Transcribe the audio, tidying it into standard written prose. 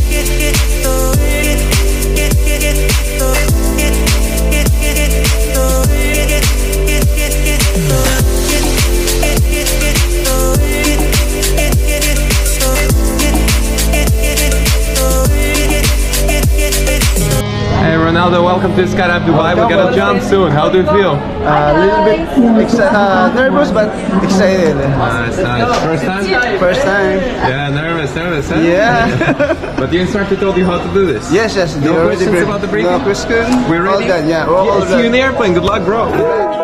Ronaldo, welcome to Skydive Dubai. We're gonna jump soon. How do you feel? A little bit nervous, but excited. Nice. First time? First time. Yeah, nervous, huh? Yeah. But the instructor told you how to do this? Yes. No questions about the breathing? No questions. We're ready? All done, yeah. All See you in the airplane. Good luck, bro.